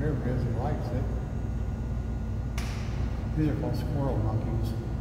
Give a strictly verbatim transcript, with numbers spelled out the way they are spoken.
whatever it is, he likes it. These are called squirrel monkeys.